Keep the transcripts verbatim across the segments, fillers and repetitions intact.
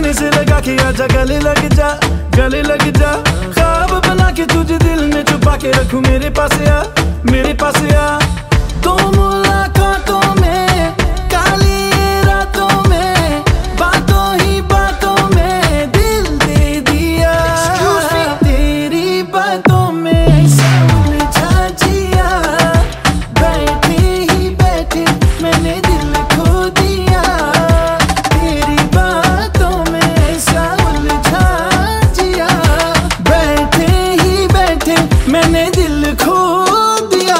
सीने से लगा के आजा, गले लग जा, गले लग जा। ख्वाब बना के तुझे दिल में छुपा के रखूं, मेरे पास आ, मेरे पास आ। दो मुलाकातों में, काली रातों में, बातों ही बातों में दिल दे दिया। तेरी बातों में ऐसा उलझा जिया, बैठे ही बैठे मैंने दिल खो दिया। तेरी बातों में ऐसा उलझा जिया, बैठे ही बैठे मैंने दिल खो दिया।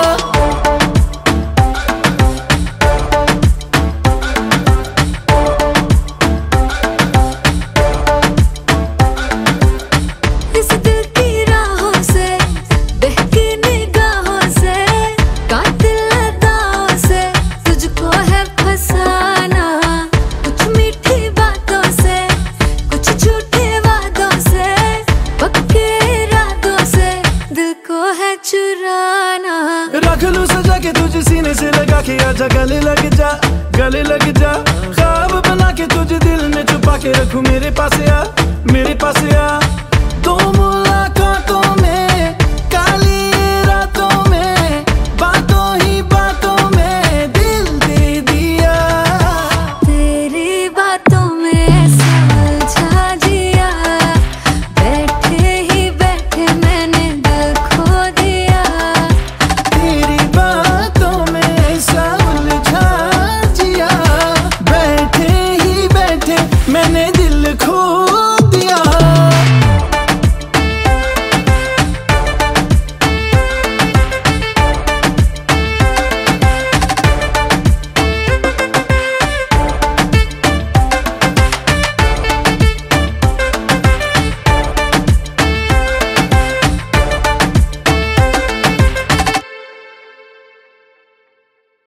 इस दिल की राहों से, बहकी निगाहों से, कातिल अदाओं से तुझको है फसाना। कुछ मीठी बातों से, कुछ झूठे वादों से, पक्के इरादों से दिल को है चुराना। रख लूं सजा के तुझे सीने से लगा के आजा, गले लग जा, गले लग जा। ख्वाब बना के तुझे दिल में छुपा के रखूं, मेरे पास आ, मेरे पास आ। दो मुलाकातों में